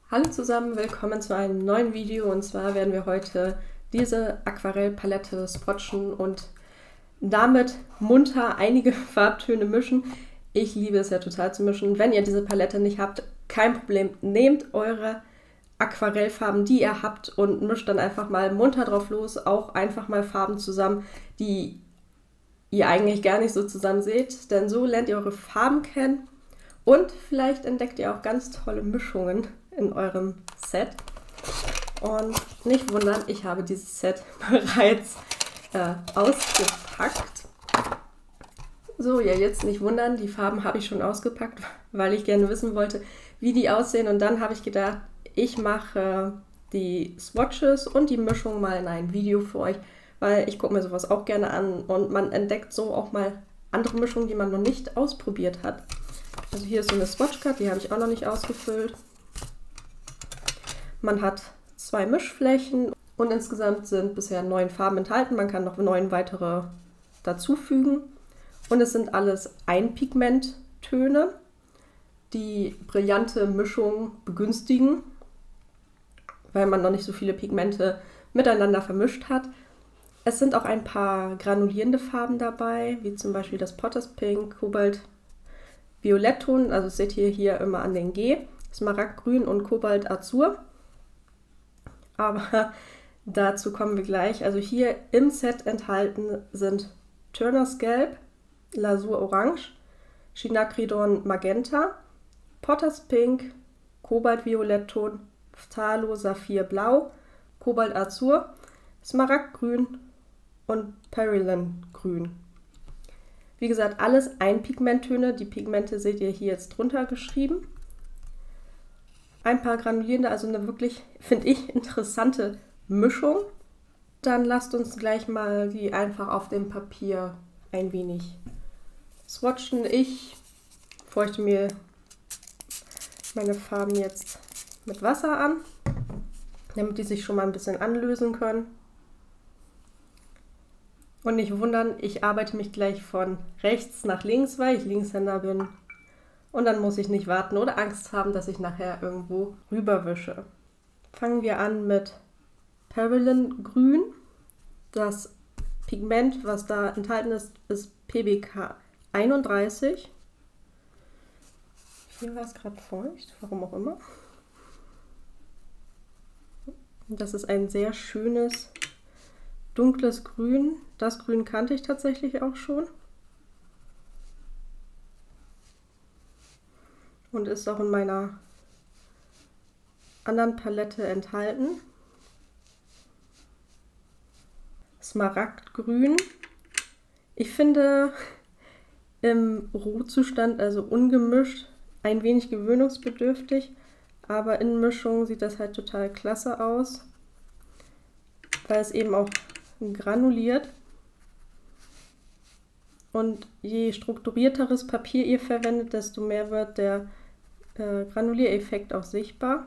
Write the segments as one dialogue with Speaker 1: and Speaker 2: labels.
Speaker 1: Hallo zusammen, willkommen zu einem neuen Video, und zwar werden wir heute diese Aquarellpalette swatchen und damit munter einige Farbtöne mischen. Ich liebe es ja total zu mischen. Wenn ihr diese Palette nicht habt, kein Problem, nehmt eure Aquarellfarben, die ihr habt, und mischt dann einfach mal munter drauf los, auch einfach mal Farben zusammen, die ihr eigentlich gar nicht so zusammen seht, denn so lernt ihr eure Farben kennen und vielleicht entdeckt ihr auch ganz tolle Mischungen in eurem Set. Und nicht wundern, ich habe dieses Set bereits ausgepackt. So, ja, jetzt nicht wundern, die Farben habe ich schon ausgepackt, weil ich gerne wissen wollte, wie die aussehen. Und dann habe ich gedacht, ich mache die Swatches und die Mischung mal in ein Video für euch, weil ich gucke mir sowas auch gerne an und man entdeckt so auch mal andere Mischungen, die man noch nicht ausprobiert hat. Also hier ist so eine Swatch-Card, die habe ich auch noch nicht ausgefüllt. Man hat 2 Mischflächen und insgesamt sind bisher 9 Farben enthalten. Man kann noch 9 weitere dazufügen. Und es sind alles Einpigmenttöne, die brillante Mischung begünstigen, weil man noch nicht so viele Pigmente miteinander vermischt hat. Es sind auch ein paar granulierende Farben dabei, wie zum Beispiel das Potter's Pink, Kobalt, Violettton, also das seht ihr hier immer an den G, Smaragdgrün und Kobalt Azur. Aber dazu kommen wir gleich. Also hier im Set enthalten sind Turner's Gelb, Lasur Orange, Chinacridon Magenta, Potter's Pink, Kobalt Violettton, Phthalo Saphir Blau, Kobalt Azur, Smaragdgrün und Perylon Grün. Wie gesagt, alles Einpigmenttöne. Die Pigmente seht ihr hier jetzt drunter geschrieben. Ein paar granulierende, also eine wirklich, finde ich, interessante Mischung. Dann lasst uns gleich mal die einfach auf dem Papier ein wenig swatchen. Ich feuchte mir meine Farben jetzt mit Wasser an, damit die sich schon mal ein bisschen anlösen können. Und nicht wundern, ich arbeite mich gleich von rechts nach links, weil ich Linkshänder bin. Und dann muss ich nicht warten oder Angst haben, dass ich nachher irgendwo rüberwische. Fangen wir an mit Perylon Grün. Das Pigment, was da enthalten ist, ist PBK 31. Hier war es gerade feucht, warum auch immer. Das ist ein sehr schönes, dunkles Grün. Das Grün kannte ich tatsächlich auch schon. Und ist auch in meiner anderen Palette enthalten. Smaragdgrün. Ich finde im Rohzustand, also ungemischt, ein wenig gewöhnungsbedürftig, aber in Mischung sieht das halt total klasse aus, weil es eben auch granuliert. Und je strukturierteres Papier ihr verwendet, desto mehr wird der Granuliereffekt auch sichtbar.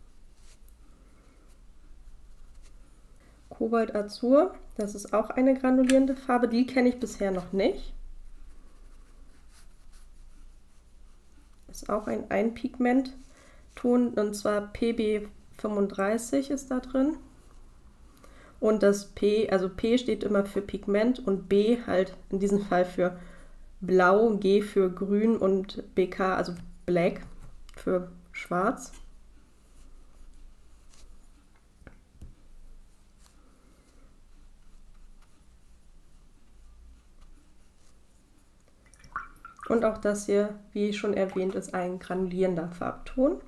Speaker 1: Kobalt Azur, das ist auch eine granulierende Farbe, die kenne ich bisher noch nicht. Ist auch ein Einpigmentton, und zwar PB 35 ist da drin. Und das P, also P steht immer für Pigment und B halt in diesem Fall für Blau, G für Grün und BK, also Black, für Schwarz. Und auch das hier, wie schon erwähnt, ist ein granulierender Farbton.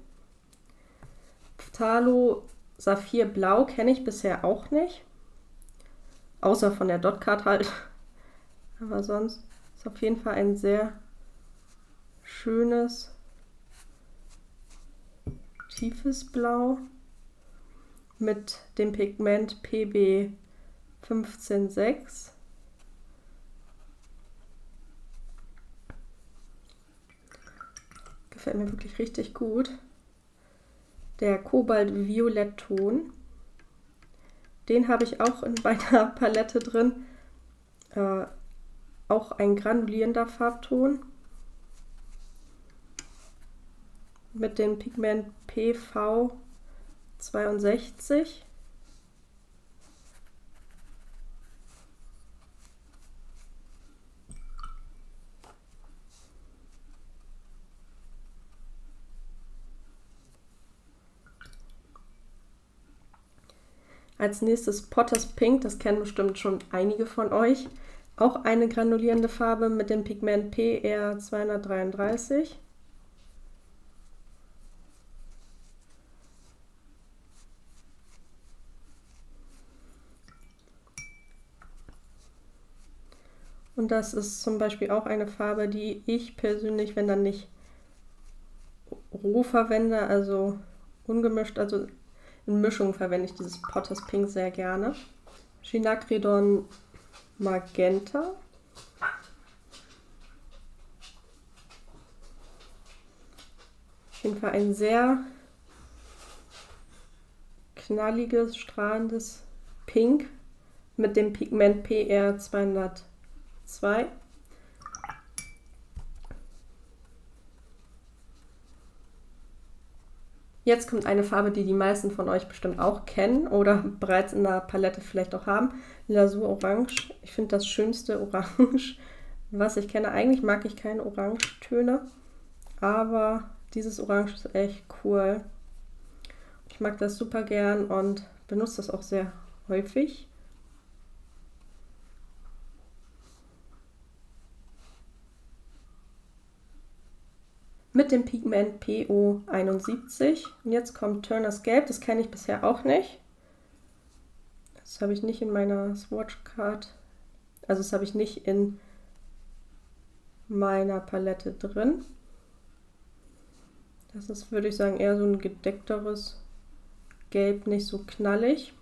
Speaker 1: Phthalo Saphir Blau kenne ich bisher auch nicht. Außer von der Dot-Card halt. Aber sonst ist auf jeden Fall ein sehr schönes, tiefes Blau mit dem Pigment PB 15,6. Gefällt mir wirklich richtig gut. Der Kobalt-Violettton, den habe ich auch in meiner Palette drin. Auch ein granulierender Farbton. mit dem Pigment PV62. Als nächstes Potter's Pink, das kennen bestimmt schon einige von euch. Auch eine granulierende Farbe mit dem Pigment PR233. Und das ist zum Beispiel auch eine Farbe, die ich persönlich, wenn dann nicht roh verwende, also ungemischt, also in Mischung verwende ich dieses Potter's Pink sehr gerne. Chinacridon Magenta. Auf jeden Fall ein sehr knalliges, strahlendes Pink mit dem Pigment PR202. Jetzt kommt eine Farbe, die die meisten von euch bestimmt auch kennen oder bereits in der Palette vielleicht auch haben. Lasur Orange. Ich finde das schönste Orange, was ich kenne. Eigentlich mag ich keine Orangetöne, aber dieses Orange ist echt cool. Ich mag das super gern und benutze das auch sehr häufig. Mit dem Pigment PO71. Und jetzt kommt Turner's Gelb, das kenne ich bisher auch nicht. Das habe ich nicht in meiner Swatch Card, also das habe ich nicht in meiner Palette drin. Das ist, würde ich sagen, eher so ein gedeckteres Gelb, nicht so knallig.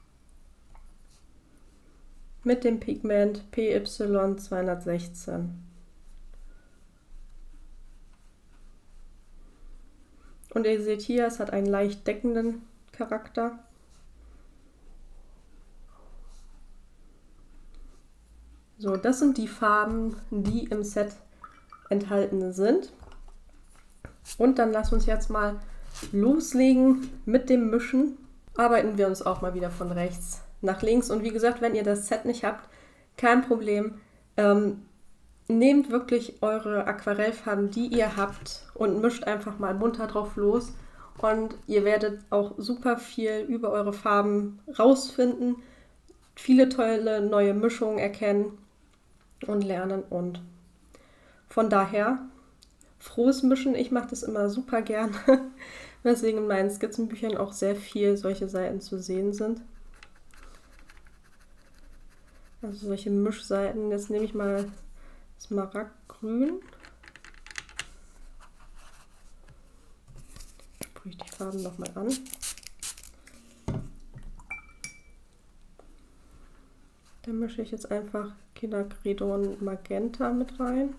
Speaker 1: Mit dem Pigment PY216. Und ihr seht hier, es hat einen leicht deckenden Charakter. So, das sind die Farben, die im Set enthalten sind. Und dann lasst uns jetzt mal loslegen mit dem Mischen. Arbeiten wir uns auch mal wieder von rechts nach links. Und wie gesagt, wenn ihr das Set nicht habt, kein Problem. Nehmt wirklich eure Aquarellfarben, die ihr habt und mischt einfach mal munter drauf los. Und ihr werdet auch super viel über eure Farben rausfinden, viele tolle neue Mischungen erkennen und lernen. Und von daher frohes Mischen. Ich mache das immer super gerne, weswegen in meinen Skizzenbüchern auch sehr viel solche Seiten zu sehen sind. Also solche Mischseiten. Jetzt nehme ich mal Smaragdgrün. Sprühe ich die Farben nochmal an. Dann mische ich jetzt einfach Chinacridon Magenta mit rein.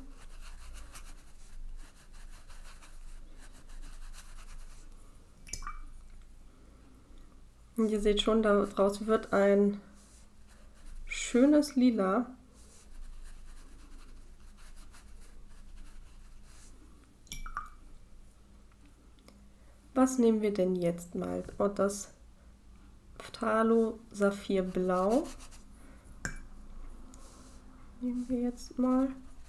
Speaker 1: Und ihr seht schon, daraus wird ein schönes Lila. Was nehmen wir denn jetzt mal? Oh, das Phthalo Saphir Blau nehmen wir jetzt mal.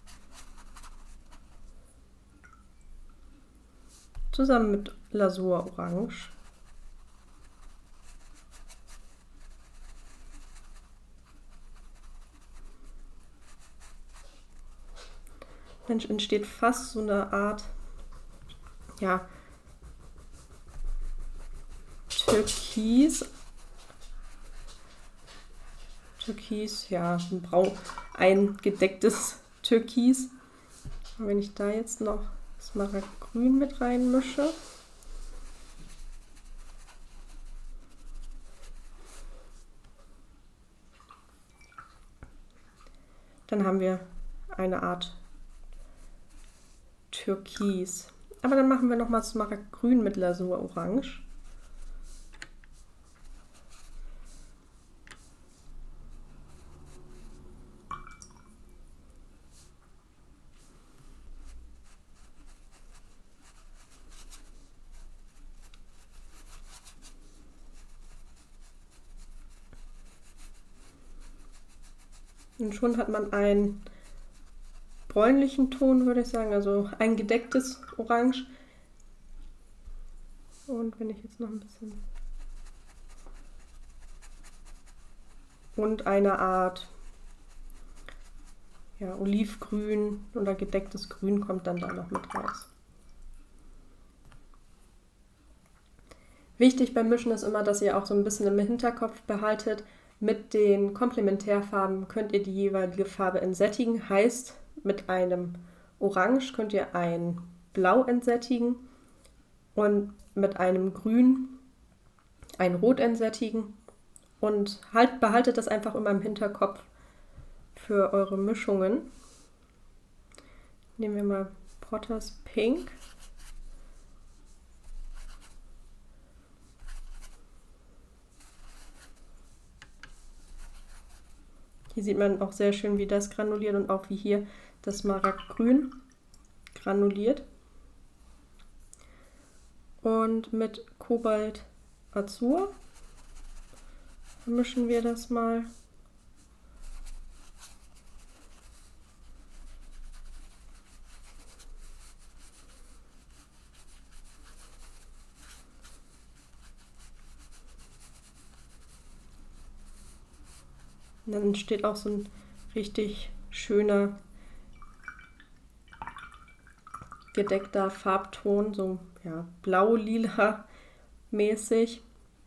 Speaker 1: Zusammen mit Lasur Orange. Mensch, entsteht fast so eine Art, ja, Türkis, ja, ein braun eingedecktes Türkis. Und wenn ich da jetzt noch Smaragdgrün mit reinmische, dann haben wir eine Art Türkis. Aber dann machen wir noch mal Smaragdgrün mit Lasur Orange. Und schon hat man einen bräunlichen Ton, würde ich sagen, also ein gedecktes Orange. Und wenn ich jetzt noch ein bisschen... Und eine Art, ja, Olivgrün oder gedecktes Grün kommt dann da noch mit raus. Wichtig beim Mischen ist immer, dass ihr auch so ein bisschen im Hinterkopf behaltet, mit den Komplementärfarben könnt ihr die jeweilige Farbe entsättigen. Heißt, mit einem Orange könnt ihr ein Blau entsättigen und mit einem Grün ein Rot entsättigen. Und behaltet das einfach immer im Hinterkopf für eure Mischungen. Nehmen wir mal Potter's Pink. Hier sieht man auch sehr schön, wie das granuliert und auch wie hier das Smaragdgrün granuliert. Und mit Kobalt Azur mischen wir das mal. Und dann entsteht auch so ein richtig schöner gedeckter Farbton, so ja, blau-lila mäßig.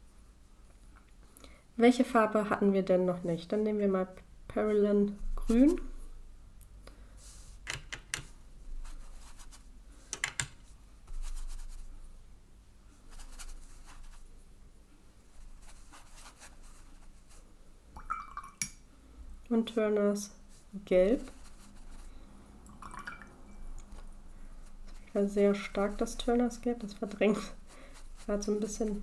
Speaker 1: Welche Farbe hatten wir denn noch nicht? Dann nehmen wir mal Perylin Grün. Und Turners Gelb. Das war sehr stark, das Turners Gelb. Das verdrängt gerade so ein bisschen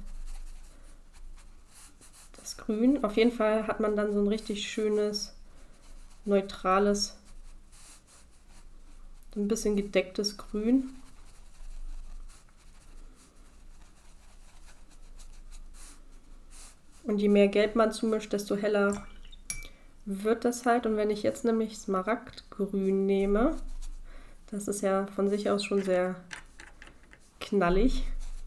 Speaker 1: das Grün. Auf jeden Fall hat man dann so ein richtig schönes, neutrales, ein bisschen gedecktes Grün. Und je mehr Gelb man zumischt, desto heller wird das halt. Und wenn ich jetzt nämlich Smaragdgrün nehme, das ist ja von sich aus schon sehr knallig.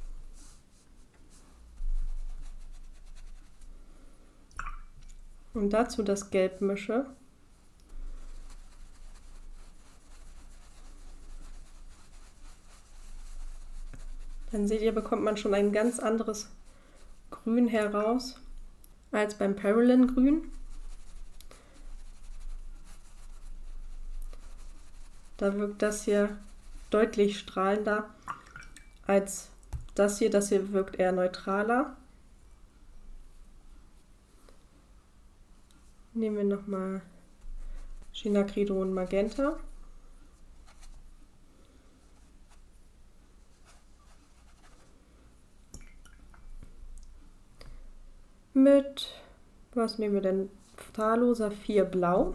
Speaker 1: Und dazu das Gelb mische, dann seht ihr, bekommt man schon ein ganz anderes Grün heraus als beim Perylin Grün. Da wirkt das hier deutlich strahlender als das hier. Das hier wirkt eher neutraler. Nehmen wir nochmal Chinacridon Magenta. Mit, was nehmen wir denn? Phthalo Saphir Blau.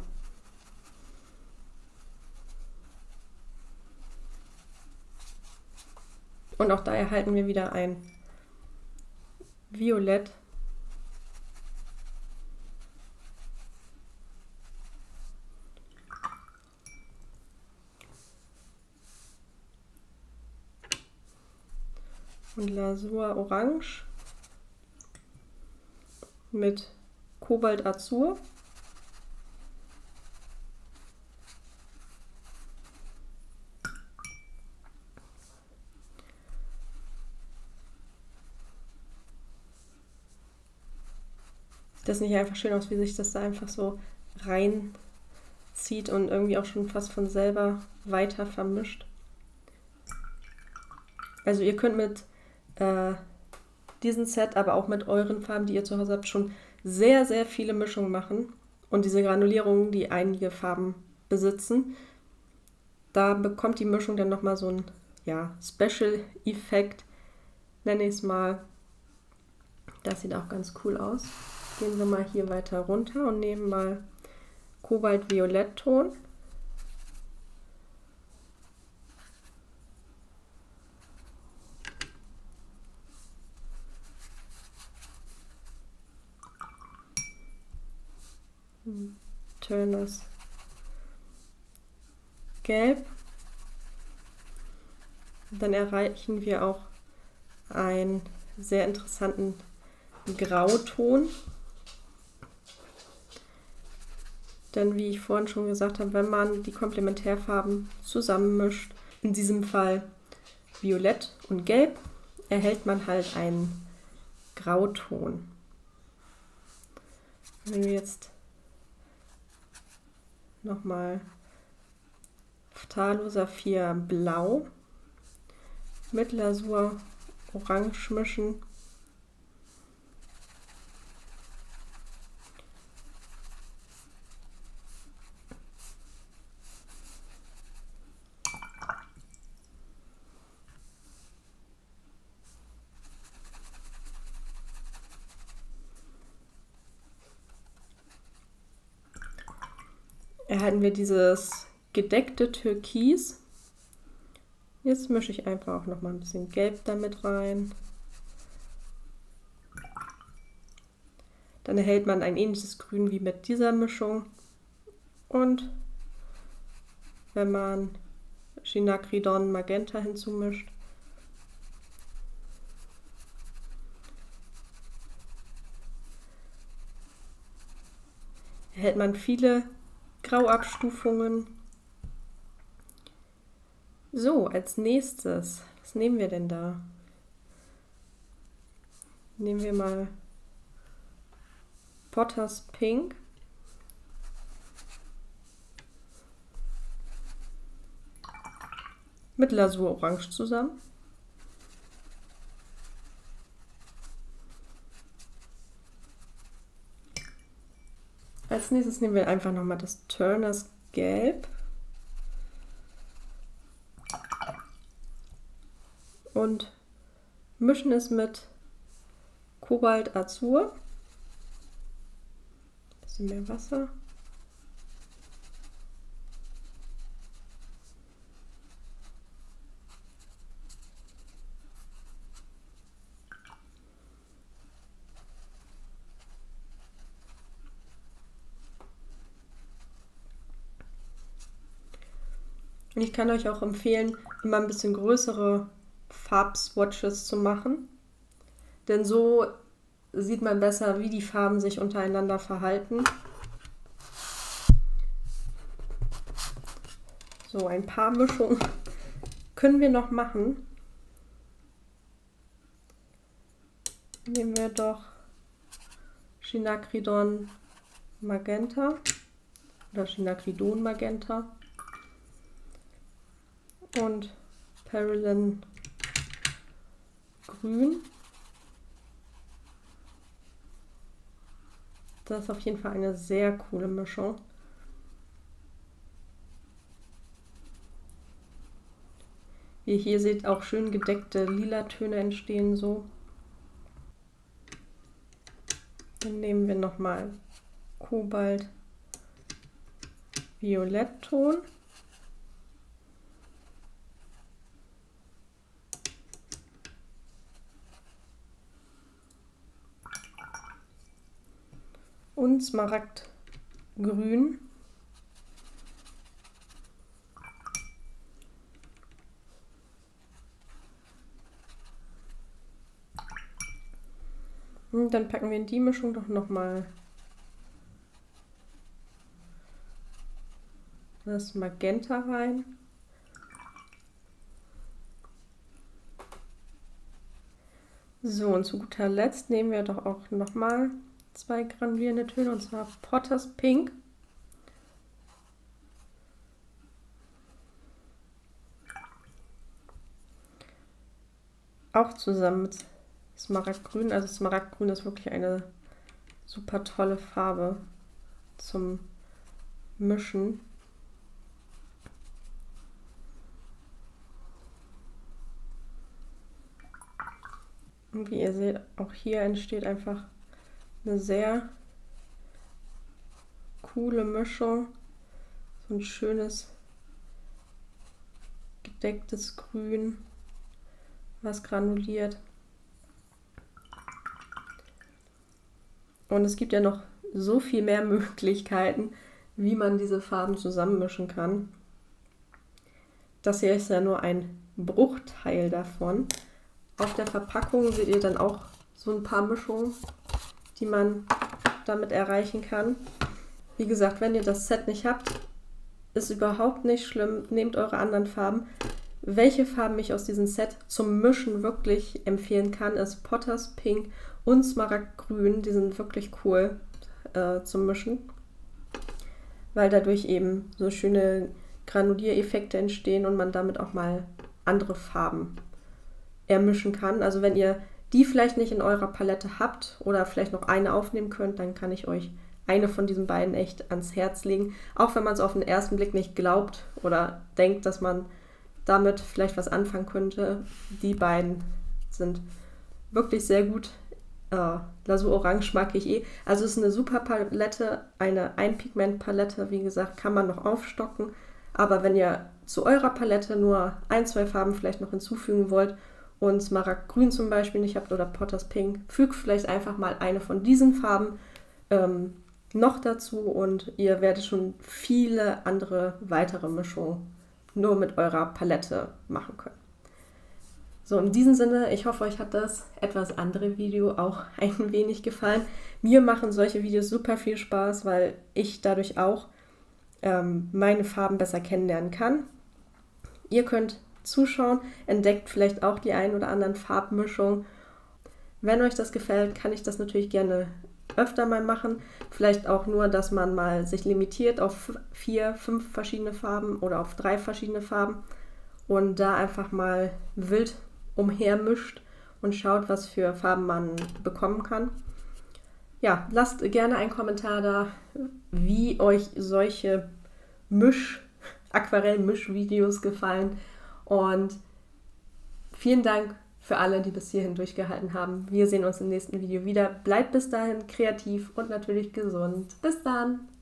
Speaker 1: Und auch da erhalten wir wieder ein Violett. Und Lasur Orange mit Kobalt Azur. Sieht das nicht einfach schön aus, wie sich das da einfach so reinzieht und irgendwie auch schon fast von selber weiter vermischt? Also ihr könnt mit diesem Set, aber auch mit euren Farben, die ihr zu Hause habt, schon sehr, sehr viele Mischungen machen. Und diese Granulierungen, die einige Farben besitzen, da bekommt die Mischung dann nochmal so einen Special-Effekt, nenne ich es mal. Das sieht auch ganz cool aus. Gehen wir mal hier weiter runter und nehmen mal Kobalt-Violett-Ton. Turners Gelb. Dann erreichen wir auch einen sehr interessanten Grauton. Denn wie ich vorhin schon gesagt habe, wenn man die Komplementärfarben zusammenmischt, in diesem Fall Violett und Gelb, erhält man halt einen Grauton. Wenn wir jetzt nochmal Phthalo Saphir Blau mit Lasur Orange mischen, erhalten wir dieses gedeckte Türkis. Jetzt mische ich einfach auch noch mal ein bisschen Gelb damit rein. Dann erhält man ein ähnliches Grün wie mit dieser Mischung. Und wenn man Chinacridon Magenta hinzumischt, erhält man viele Grauabstufungen. So, als nächstes, was nehmen wir denn da? Nehmen wir mal Potters Pink. Mit Lasur Orange zusammen. Als nächstes nehmen wir einfach nochmal das Turners Gelb und mischen es mit Kobalt Azur. Ein bisschen mehr Wasser. Und ich kann euch auch empfehlen, immer ein bisschen größere Farbswatches zu machen. Denn so sieht man besser, wie die Farben sich untereinander verhalten. So, ein paar Mischungen können wir noch machen. Nehmen wir doch Chinacridon Magenta oder Chinacridon Magenta und Perylin Grün. Das ist auf jeden Fall eine sehr coole Mischung. Wie ihr hier seht, auch schön gedeckte lila Töne entstehen so. Dann nehmen wir nochmal Kobalt Violettton. Und Smaragdgrün. Und dann packen wir in die Mischung doch nochmal das Magenta rein. So, und zu guter Letzt nehmen wir doch auch nochmal 2 granulierende Töne, und zwar Potters Pink. Auch zusammen mit Smaragdgrün. Also Smaragdgrün ist wirklich eine super tolle Farbe zum Mischen. Und wie ihr seht, auch hier entsteht einfach eine sehr coole Mischung. So ein schönes gedecktes Grün, was granuliert. Und es gibt ja noch so viel mehr Möglichkeiten, wie man diese Farben zusammenmischen kann. Das hier ist ja nur ein Bruchteil davon. Auf der Verpackung seht ihr dann auch so ein paar Mischungen, die man damit erreichen kann. Wie gesagt, wenn ihr das Set nicht habt, ist überhaupt nicht schlimm. Nehmt eure anderen Farben. Welche Farben ich aus diesem Set zum Mischen wirklich empfehlen kann, ist Potters Pink und Smaragdgrün. Die sind wirklich cool zum Mischen, weil dadurch eben so schöne Granuliereffekte entstehen und man damit auch mal andere Farben ermischen kann. Also wenn ihr die vielleicht nicht in eurer Palette habt oder vielleicht noch eine aufnehmen könnt, dann kann ich euch eine von diesen beiden echt ans Herz legen. Auch wenn man es auf den ersten Blick nicht glaubt oder denkt, dass man damit vielleicht was anfangen könnte. Die beiden sind wirklich sehr gut. Lasur Orange mag ich eh. Also es ist eine super Palette, eine Einpigment-Palette. Wie gesagt, kann man noch aufstocken. Aber wenn ihr zu eurer Palette nur 1, 2 Farben vielleicht noch hinzufügen wollt und Smaragdgrün zum Beispiel nicht habt oder Potters Pink, fügt vielleicht einfach mal eine von diesen Farben noch dazu und ihr werdet schon viele andere weitere Mischungen nur mit eurer Palette machen können. So, in diesem Sinne, ich hoffe, euch hat das etwas andere Video auch ein wenig gefallen. Mir machen solche Videos super viel Spaß, weil ich dadurch auch meine Farben besser kennenlernen kann. Ihr könnt zuschauen, entdeckt vielleicht auch die ein oder anderen Farbmischungen. Wenn euch das gefällt, kann ich das natürlich gerne öfter mal machen. Vielleicht auch nur, dass man mal sich limitiert auf 4, 5 verschiedene Farben oder auf 3 verschiedene Farben und da einfach mal wild umhermischt und schaut, was für Farben man bekommen kann. Ja, lasst gerne einen Kommentar da, wie euch solche Aquarell-Misch-Videos gefallen. Und vielen Dank für alle, die bis hierhin durchgehalten haben. Wir sehen uns im nächsten Video wieder. Bleibt bis dahin kreativ und natürlich gesund. Bis dann!